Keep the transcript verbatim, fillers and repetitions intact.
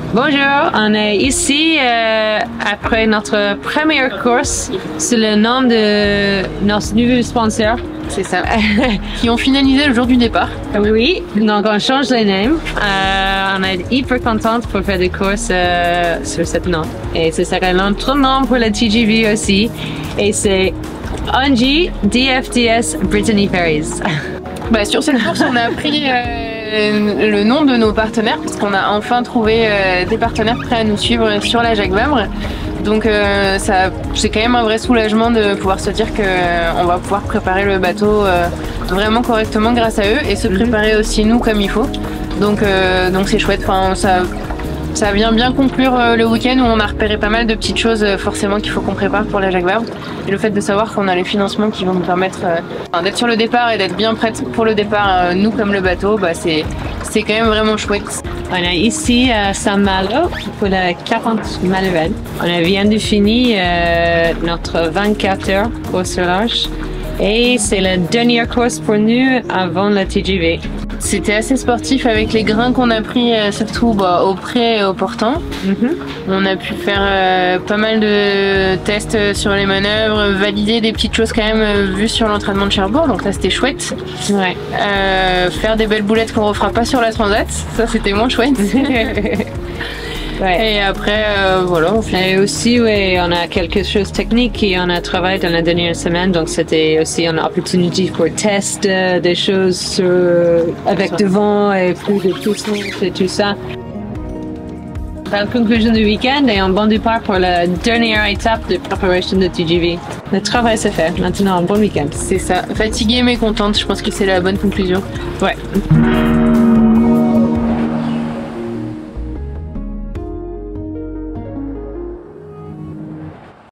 Bonjour, on est ici euh, après notre première course sous le nom de notre nouveau sponsor. C'est ça. Qui ont finalisé le jour du départ. Oui, donc on change les noms. Euh, on est hyper contente pour faire des courses euh, sur cette nom. Et ce sera notre nom pour la T G V aussi. Et c'est Angie D F T S Brittany Ferries. Bah, sur cette course, on a pris euh, le nom de nos partenaires parce qu'on a enfin trouvé euh, des partenaires prêts à nous suivre sur la Jacques Vabre. Donc euh, ça, c'est quand même un vrai soulagement de pouvoir se dire qu'on euh, va pouvoir préparer le bateau euh, vraiment correctement grâce à eux et se préparer aussi nous comme il faut. Donc euh, donc c'est chouette. Enfin, ça, ça vient bien conclure euh, le week-end où on a repéré pas mal de petites choses euh, forcément qu'il faut qu'on prépare pour la Jacques Vabre. Et le fait de savoir qu'on a les financements qui vont nous permettre euh, enfin, d'être sur le départ et d'être bien prête pour le départ, euh, nous comme le bateau, bah, c'est c'est quand même vraiment chouette. On est ici à Saint-Malo pour la quarante manuelle. On vient de finir euh, notre vingt-quatre heures course sur large et c'est la dernière course pour nous avant la T G V. C'était assez sportif avec les grains qu'on a pris, euh, surtout bah, au pré et au portant. Mm-hmm. On a pu faire euh, pas mal de tests sur les manœuvres, valider des petites choses quand même euh, vues sur l'entraînement de Cherbourg, donc ça c'était chouette. Ouais. Euh, faire des belles boulettes qu'on refera pas sur la Transat, ça c'était moins chouette. Ouais. Et après, euh, voilà. On fait... Et aussi, oui, on a quelque chose de technique et on a travaillé dans la dernière semaine, donc c'était aussi une opportunité pour tester des choses sur, avec du vent et plus de puissance et tout ça. La conclusion du week-end est un bon départ pour la dernière étape de préparation de T G V. Le travail s'est fait. Maintenant, un bon week-end. C'est ça. Fatiguée mais contente. Je pense que c'est la bonne conclusion. Ouais.